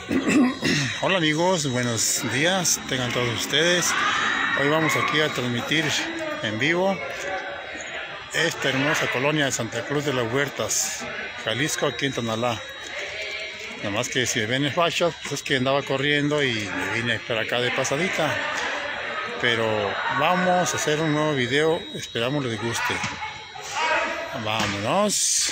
Hola amigos, buenos días, tengan todos ustedes. Hoy vamos aquí a transmitir en vivo esta hermosa colonia de Santa Cruz de las Huertas, Jalisco, aquí en Tonalá. Nada más que si me ven en facha, pues es que andaba corriendo y me vine para acá de pasadita. Pero vamos a hacer un nuevo video, esperamos les guste. Vámonos.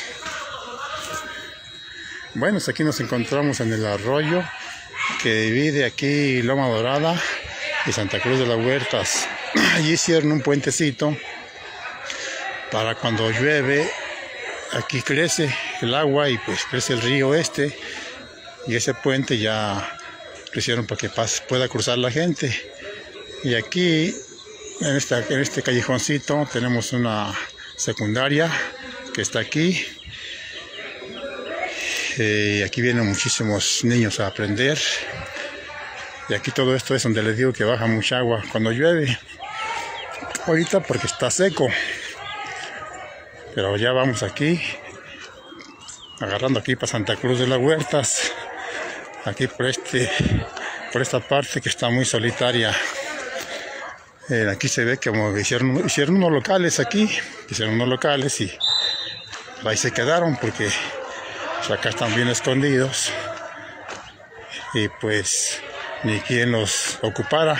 Bueno, aquí nos encontramos en el arroyo que divide aquí Loma Dorada y Santa Cruz de las Huertas. Allí hicieron un puentecito para cuando llueve, aquí crece el agua y pues crece el río y ese puente ya lo hicieron para que pueda cruzar la gente. Y aquí en este callejoncito tenemos una secundaria que está aquí. Aquí vienen muchísimos niños a aprender. Y aquí todo esto es donde les digo que baja mucha agua cuando llueve. Ahorita porque está seco. Pero ya vamos aquí, agarrando aquí para Santa Cruz de las Huertas. Aquí por esta parte que está muy solitaria. Aquí se ve como hicieron unos locales aquí. Hicieron unos locales y ahí se quedaron porque acá están bien escondidos y pues ni quien los ocupara.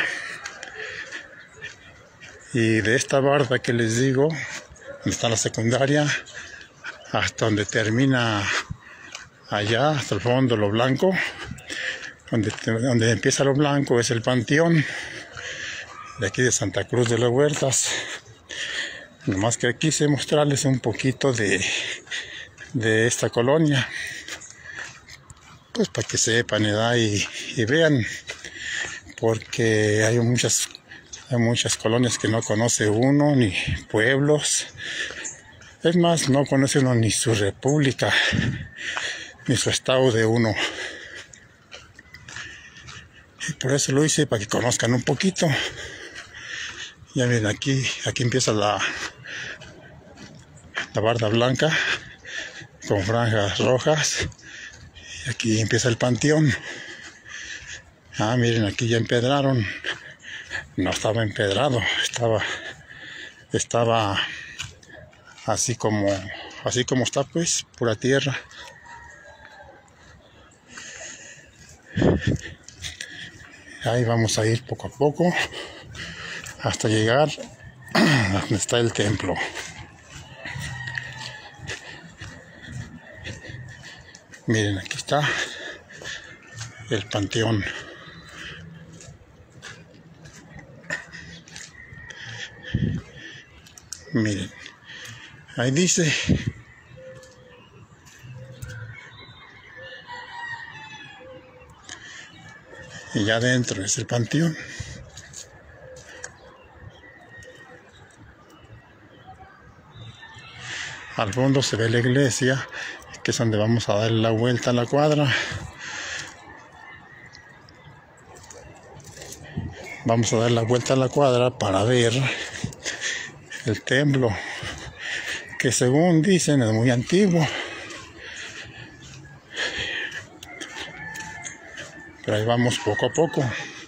Y de esta barda que les digo, donde está la secundaria, hasta donde termina allá, hasta el fondo lo blanco, donde empieza lo blanco es el panteón de aquí de Santa Cruz de las Huertas. Nomás que quise mostrarles un poquito de esta colonia, pues para que sepan y vean, porque hay muchas colonias que no conoce uno, ni pueblos. Es más, no conoce uno ni su república, ni su estado de uno. Y por eso lo hice, para que conozcan un poquito. Ya ven, aquí empieza la barda blanca con franjas rojas, y aquí empieza el panteón. Miren, aquí ya empedraron. No estaba empedrado, estaba así como está, pues, pura tierra. Ahí vamos a ir poco a poco hasta llegar a donde está el templo. Miren, aquí está el panteón. Miren, ahí dice. Y ya adentro es el panteón. Al fondo se ve la iglesia, que es donde vamos a dar la vuelta a la cuadra. Vamos a dar la vuelta a la cuadra para ver el templo, que según dicen es muy antiguo. Pero ahí vamos poco a poco.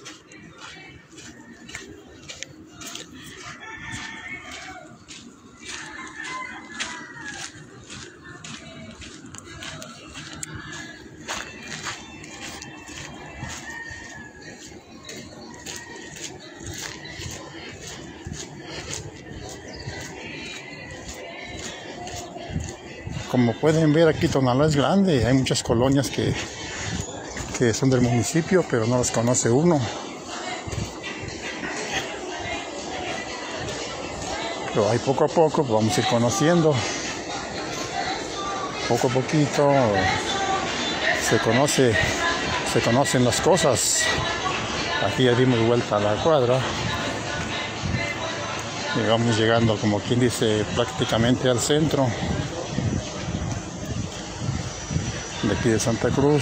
Como pueden ver, aquí Tonalá es grande, hay muchas colonias que son del municipio, pero no las conoce uno. Pero ahí poco a poco vamos a ir conociendo. Poco a poquito se conocen las cosas. Aquí ya dimos vuelta a la cuadra. Y vamos llegando, como quien dice, prácticamente al centro de aquí de Santa Cruz.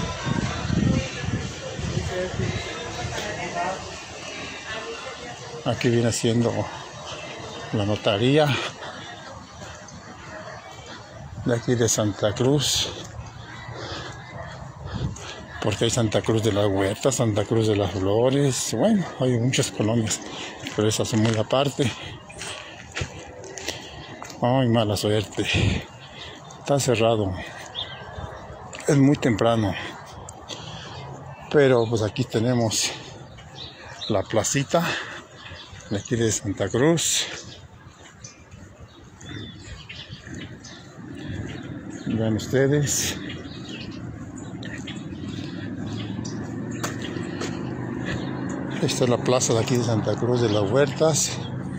Aquí viene siendo la notaría de aquí de Santa Cruz. porque hay Santa Cruz de la Huerta, Santa Cruz de las Flores, bueno, hay muchas colonias, pero esas son muy aparte. Ay, mala suerte, está cerrado, es muy temprano, pero pues aquí tenemos la placita de aquí de Santa Cruz. Vean ustedes, esta es la plaza de aquí de Santa Cruz de las Huertas,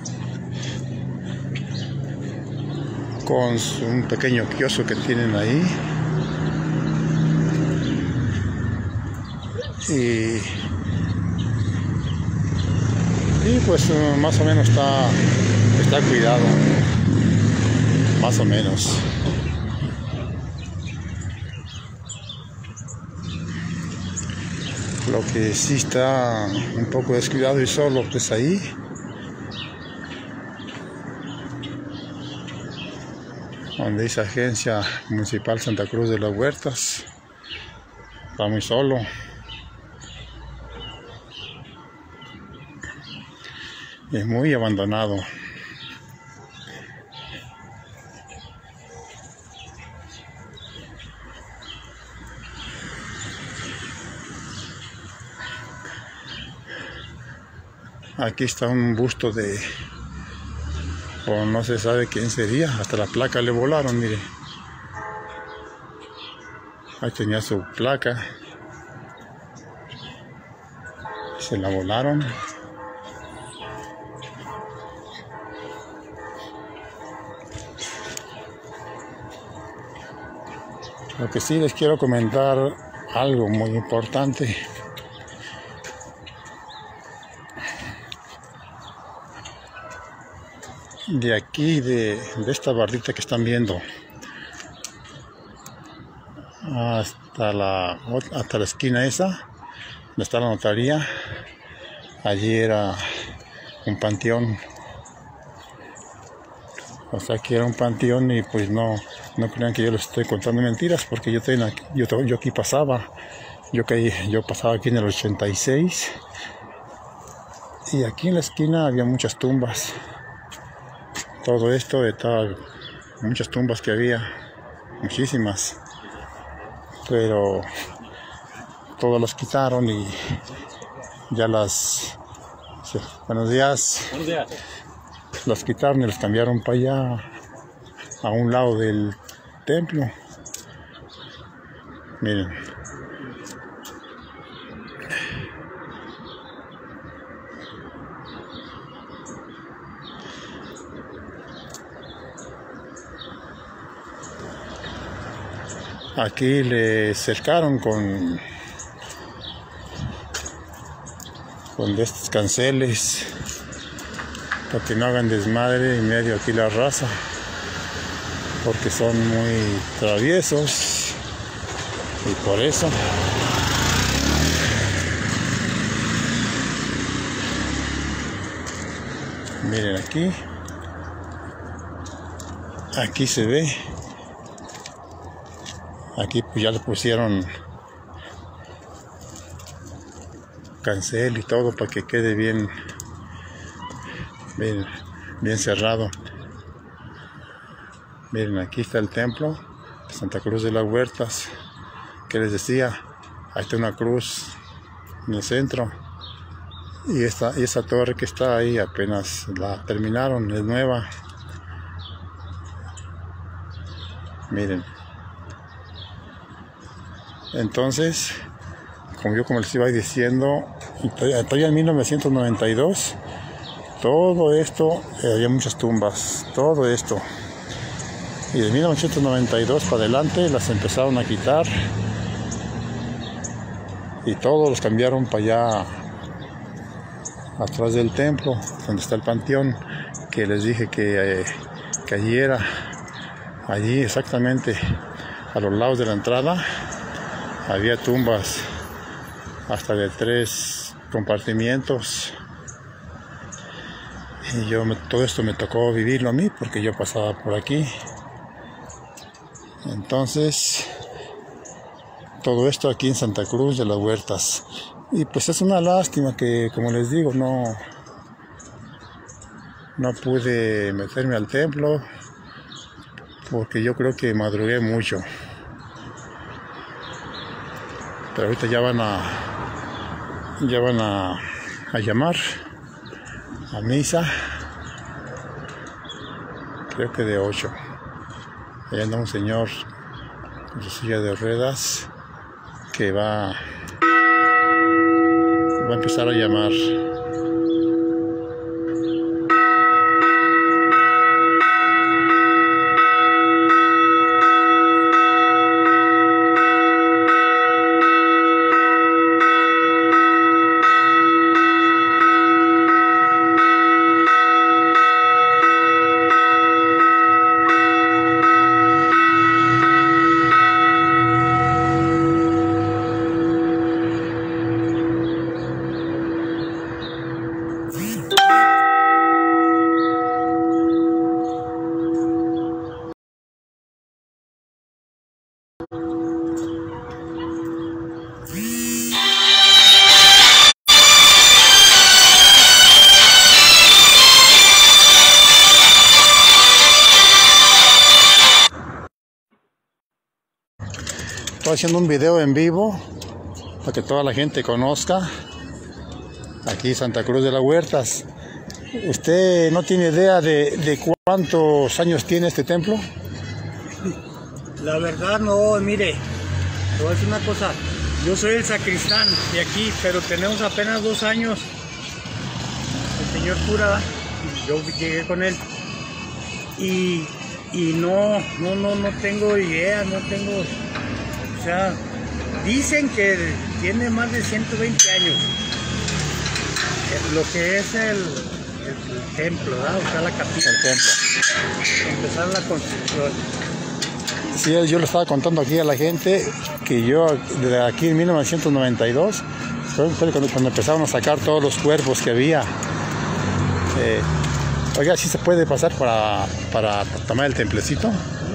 con un pequeño kiosco que tienen ahí. Y pues más o menos está cuidado, más o menos. Lo que sí está un poco descuidado y solo pues ahí, donde dice Agencia Municipal Santa Cruz de las Huertas, está muy solo. Es muy abandonado. Aquí está un busto de, o no se sabe quién sería, hasta la placa le volaron, mire. Ahí tenía su placa, se la volaron. Lo que sí les quiero comentar algo muy importante. De aquí, de esta bardita que están viendo, hasta la esquina esa, donde está la notaría, allí era un panteón. O sea, que era un panteón y pues no crean que yo les estoy contando mentiras, porque yo aquí pasaba, yo pasaba aquí en el 86 y aquí en la esquina había muchas tumbas. Todo esto estaba, muchas tumbas que había, muchísimas, pero todas las quitaron y ya buenos días. Buenos días. Las quitaron y las cambiaron para allá, a un lado del templo. Miren. Aquí le cercaron con de estos canceles para que no hagan desmadre en medio aquí la raza, porque son muy traviesos y por eso. Miren aquí se ve, aquí pues ya le pusieron cancel y todo para que quede bien cerrado. Miren, aquí está el templo de Santa Cruz de las Huertas, que les decía, ahí está una cruz en el centro, y esa torre que está ahí apenas la terminaron, es nueva. Miren, entonces, como les iba diciendo, todavía en 1992, todo esto, había muchas tumbas, todo esto. Y de 1992 para adelante las empezaron a quitar y todos los cambiaron para allá, atrás del templo, donde está el panteón, que les dije que allí era, allí exactamente a los lados de la entrada, había tumbas hasta de 3 compartimientos. Y todo esto me tocó vivirlo a mí, porque yo pasaba por aquí. Entonces, todo esto aquí en Santa Cruz de las Huertas. Y pues es una lástima que, como les digo, no pude meterme al templo porque yo creo que madrugué mucho. Pero ahorita ya van a llamar a misa, creo que de 8. Allá anda un señor con su silla de ruedas que va a empezar a llamar. Estoy haciendo un video en vivo para que toda la gente conozca aquí Santa Cruz de las Huertas. ¿Usted no tiene idea de cuántos años tiene este templo? La verdad no, mire, te voy a decir una cosa. Yo soy el sacristán de aquí, pero tenemos apenas 2 años. El señor cura, yo llegué con él. Y no tengo idea, no tengo... O sea, dicen que tiene más de 120 años. Lo que es el templo, ¿verdad? O sea, la capilla. El templo. Empezar la construcción. Sí, yo le estaba contando aquí a la gente que yo, de aquí en 1992, fue cuando empezaron a sacar todos los cuerpos que había. Oiga, ¿sí se puede pasar para tomar el templecito?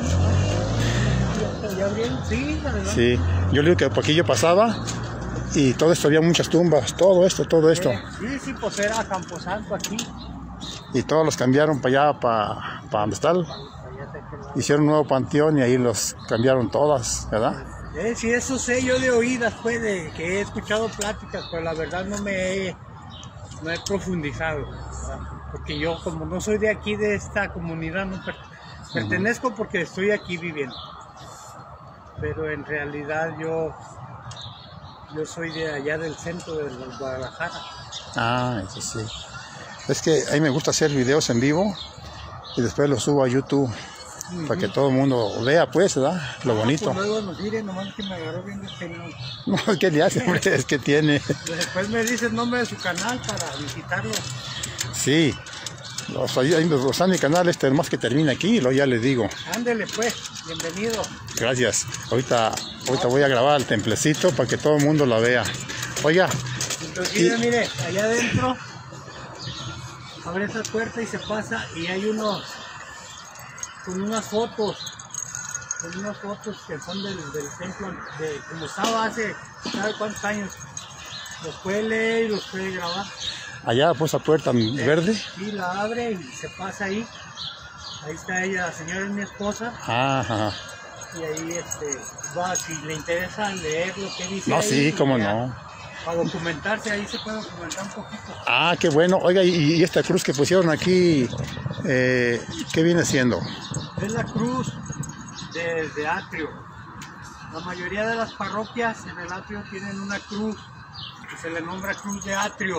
Sí, sí, yo le digo que por aquí yo pasaba y todo esto, había muchas tumbas, todo esto. Sí, pues era Camposanto aquí. Y todos los cambiaron para allá, para donde está. Hicieron un nuevo panteón y ahí los cambiaron todas, ¿verdad? Sí, eso sé yo de oídas, pues, de que he escuchado pláticas, pero la verdad no he profundizado, ¿verdad? Porque yo, como no soy de aquí, de esta comunidad, no pertenezco porque estoy aquí viviendo. Pero en realidad yo soy de allá del centro de Guadalajara. Ah, eso sí. Es que a mí me gusta hacer videos en vivo y después los subo a YouTube para que todo el mundo vea, pues, ¿verdad? Lo bonito. Pues luego nos diré, nomás que me agarró bien despeinado. No, ¿qué le hace, hombre? Es que tiene... Después me dice el nombre de su canal para visitarlo. Sí. Está en mi canal, más que termina aquí, y luego ya les digo. Ándele pues, bienvenido. Gracias. Ahorita voy a grabar el templecito para que todo el mundo lo vea. Oiga. Entonces, mire, allá adentro, abre esa puerta y se pasa y hay con unas fotos que son del templo, de como estaba hace, ¿sabe cuántos años? Los puede leer y los puede grabar. Allá pues esa puerta verde. Sí, la abre y se pasa ahí. Ahí está ella, la señora es mi esposa. Ajá. Y ahí va, si le interesa leer lo que dice. No, ahí, sí, cómo no. Para documentarse, ahí se puede documentar un poquito. Ah, qué bueno. Oiga, y esta cruz que pusieron aquí, ¿qué viene siendo? Es la cruz de atrio. La mayoría de las parroquias en el atrio tienen una cruz que se le nombra cruz de atrio.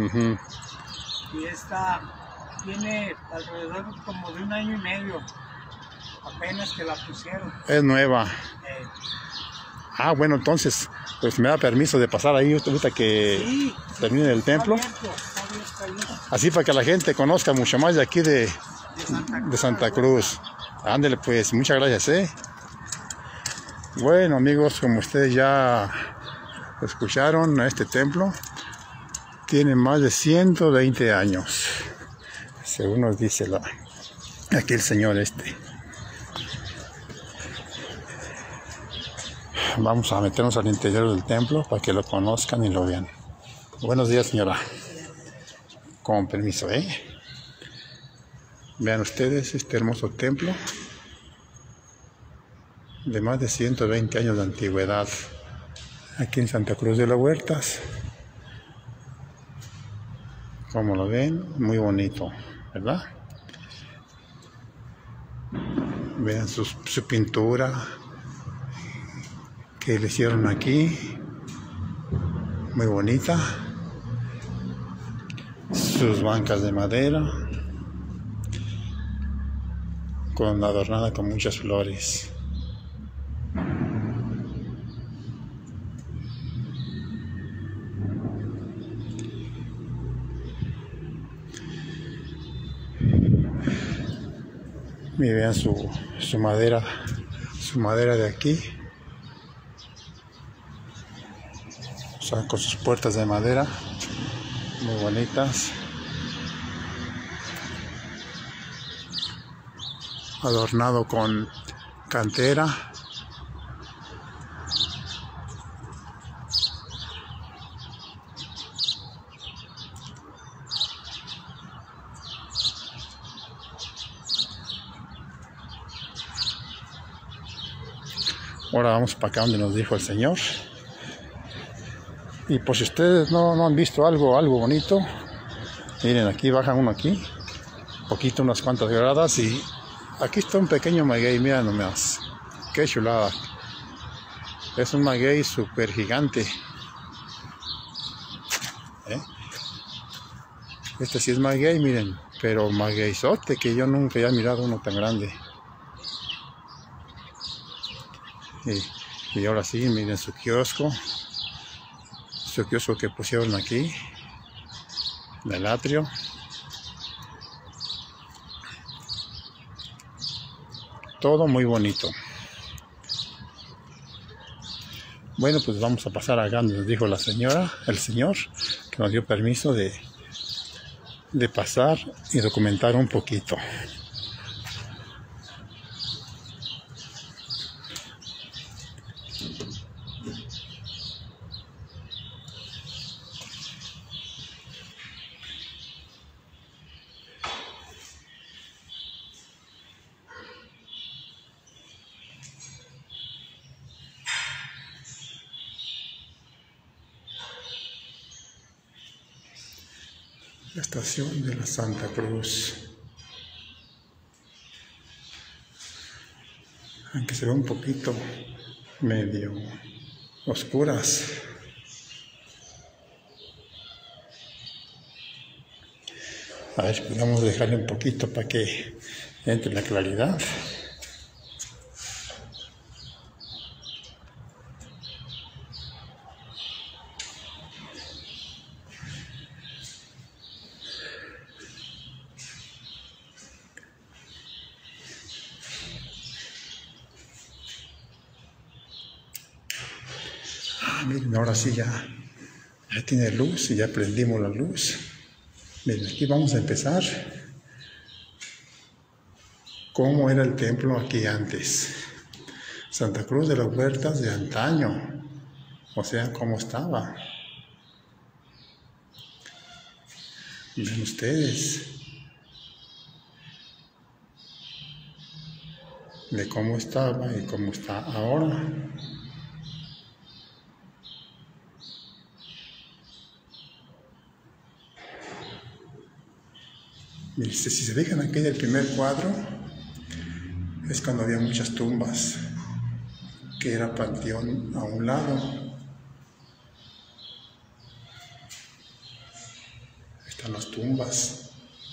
Y esta tiene alrededor como de 1 año y medio, apenas que la pusieron. Es nueva. Ah, bueno, entonces, pues me da permiso de pasar ahí ahorita que termine el templo. Está abierto ahí. Así para que la gente conozca mucho más de aquí de Santa Cruz. Ándele pues, muchas gracias, Bueno, amigos, como ustedes ya escucharon, este templo tiene más de 120 años, según nos dice aquí el señor Vamos a meternos al interior del templo para que lo conozcan y lo vean. Buenos días, señora. Con permiso, Vean ustedes este hermoso templo de más de 120 años de antigüedad aquí en Santa Cruz de las Huertas. Como lo ven, muy bonito, ¿verdad? Vean su pintura que le hicieron aquí, muy bonita. Sus bancas de madera, adornada con muchas flores. Y vean su madera de aquí, o sea, con sus puertas de madera muy bonitas, adornado con cantera. Ahora vamos para acá donde nos dijo el Señor. Y por si ustedes no han visto algo bonito, miren, aquí bajan uno aquí, poquito, unas cuantas gradas, y aquí está un pequeño maguey, mira nomás, qué chulada. Es un maguey súper gigante. Este sí es maguey, miren, pero magueyzote, que yo nunca había mirado uno tan grande. Y ahora sí, miren su kiosco que pusieron aquí, del atrio. Todo muy bonito. Bueno, pues vamos a pasar acá donde nos dijo el Señor, que nos dio permiso de pasar y documentar un poquito. La estación de la Santa Cruz. Aunque se ve un poquito medio oscuras. A ver, vamos a dejarle un poquito para que entre la claridad. Miren, ahora sí ya tiene luz y ya prendimos la luz. Miren, aquí vamos a empezar. ¿Cómo era el templo aquí antes? Santa Cruz de las Huertas de antaño. O sea, ¿cómo estaba? Ven ustedes. De cómo estaba y cómo está ahora. Y si se fijan aquí en el primer cuadro, es cuando había muchas tumbas, que era panteón a un lado. Están las tumbas.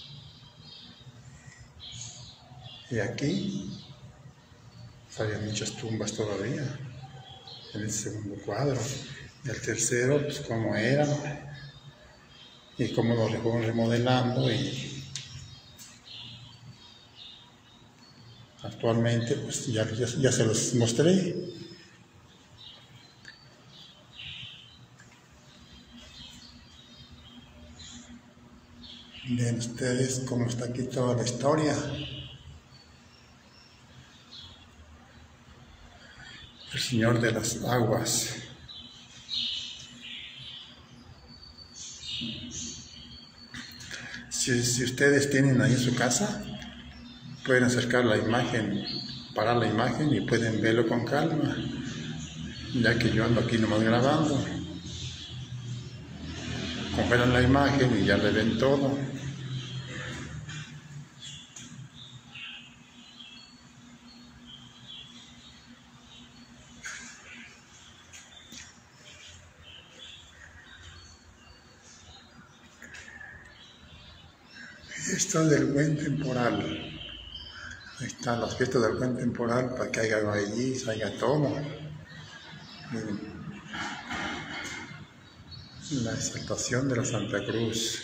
Y aquí había muchas tumbas todavía, en el segundo cuadro. Y el tercero, pues cómo eran, y cómo lo fueron remodelando, y actualmente pues ya se los mostré. Ven ustedes cómo está aquí toda la historia. el Señor de las Aguas. Si ustedes tienen ahí en su casa, pueden acercar la imagen, parar la imagen y pueden verlo con calma, ya que yo ando aquí nomás grabando. Congelan la imagen y ya le ven todo. Esto del buen temporal. Ahí están las fiestas del buen temporal para que haya raíz, haya todo. Miren. La exaltación de la Santa Cruz.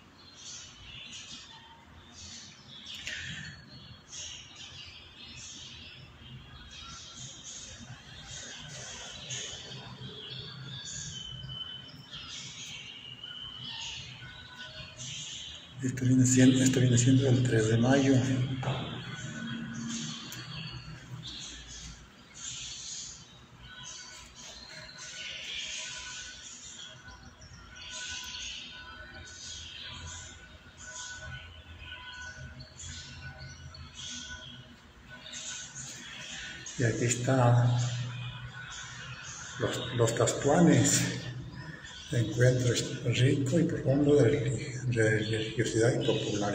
Esto viene siendo el 3 de mayo. Y aquí está los Tastuanes, encuentro rico y profundo de religiosidad y popular.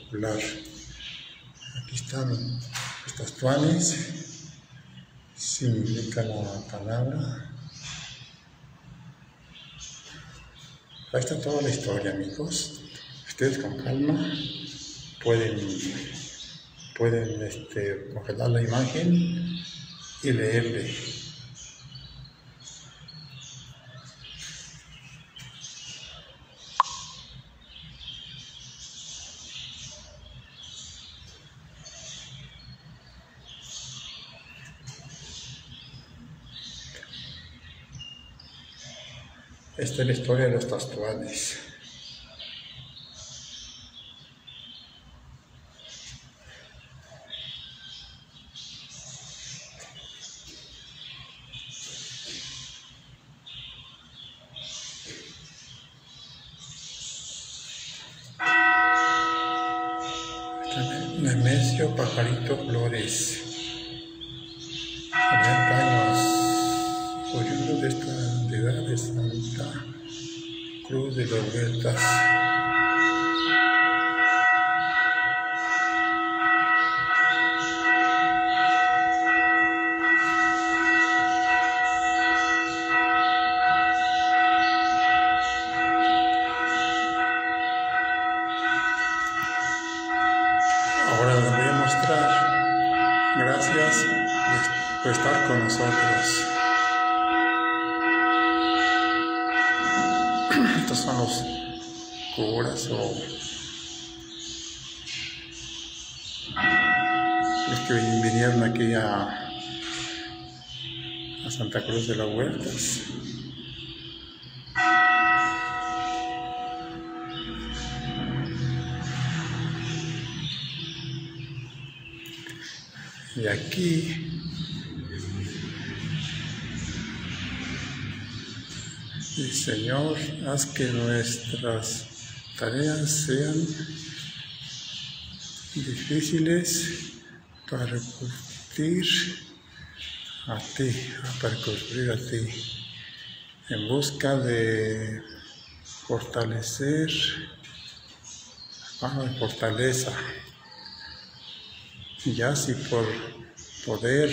Aquí están los Tastuanes, significa la palabra. Ahí está toda la historia, amigos. Ustedes con calma pueden congelar la imagen y leerle. Esta es la historia de los Tastuanes. Nemesio Pajarito Flores, 40 años, oriundo de esta entidad de Santa Cruz de las Huertas. Ahora les voy a mostrar, gracias por estar con nosotros. Estos son los curas o los que vinieron aquí a Santa Cruz de las Huertas. Y aquí el Señor, haz que nuestras tareas sean difíciles para recurrir a ti, en busca de fortaleza, ya si por poder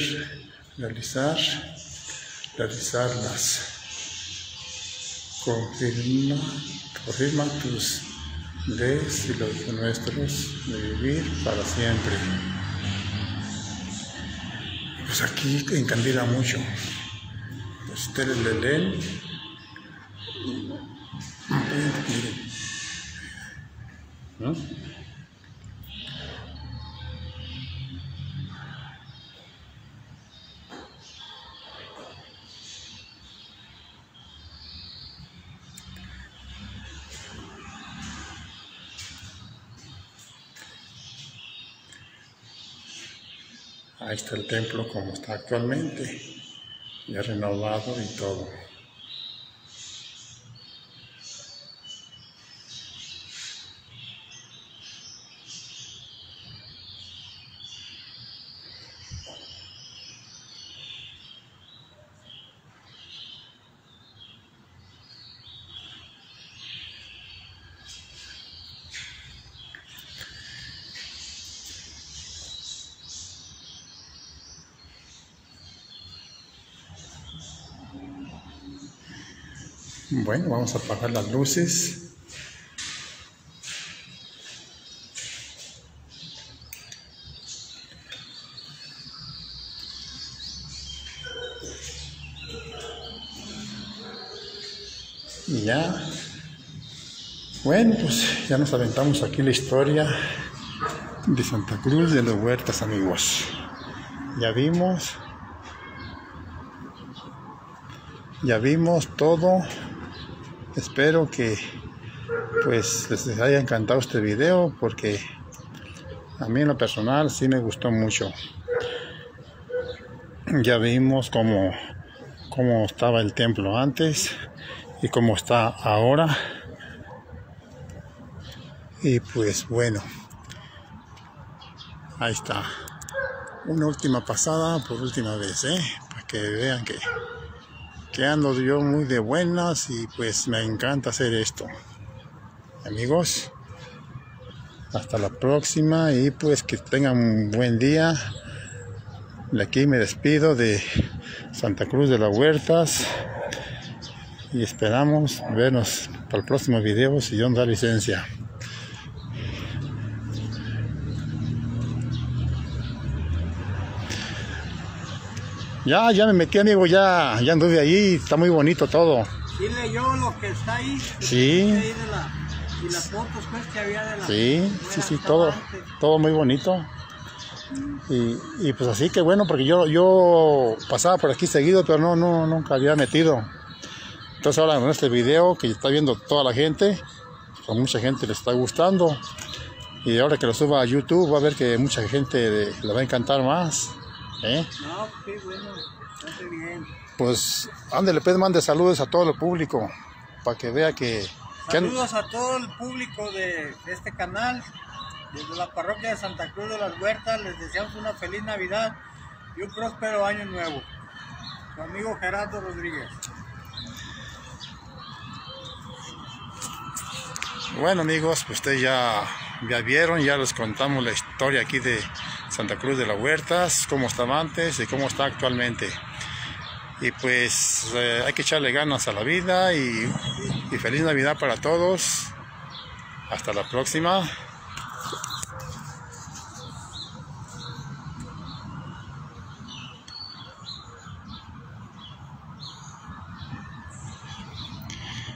realizarlas. Confirma tus des y los nuestros de vivir para siempre. Pues aquí encandila mucho. Pues ustedes le leen. ¿No? Ahí está el templo como está actualmente. ya renovado y todo. Bueno, vamos a apagar las luces. Y ya. Bueno, pues ya nos aventamos aquí la historia de Santa Cruz de las Huertas, amigos. Ya vimos todo. Espero que pues les haya encantado este video, porque a mí en lo personal sí me gustó mucho. Ya vimos cómo estaba el templo antes y cómo está ahora. Y pues bueno, ahí está. Una última pasada por última vez, para que vean que ando yo muy de buenas y pues me encanta hacer esto. Amigos, hasta la próxima y pues que tengan un buen día. De aquí me despido de Santa Cruz de las Huertas y esperamos vernos para el próximo video si Dios nos da licencia. Ya me metí, amigo, ya anduve ahí, está muy bonito todo. ¿Sí leyó lo que está ahí? Sí. Y las fotos pues que había de la... Sí, todo muy bonito. Y pues así que bueno, porque yo pasaba por aquí seguido, pero nunca había metido. Entonces ahora en este video que está viendo toda la gente, a mucha gente le está gustando. Y ahora que lo suba a YouTube va a ver que mucha gente le va a encantar más. No, qué bueno, está bien. Pues ándale, pues mande saludos a todo el público para que vea que... Saludos a todo el público de este canal, desde la parroquia de Santa Cruz de las Huertas. Les deseamos una feliz Navidad y un próspero año nuevo. Su amigo Gerardo Rodríguez. Bueno, amigos, pues ustedes ya vieron, ya les contamos la historia aquí de Santa Cruz de las Huertas, cómo estaba antes y cómo está actualmente. Y pues hay que echarle ganas a la vida y feliz Navidad para todos. Hasta la próxima.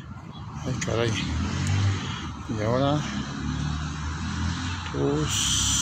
Ay, caray. Y ahora pues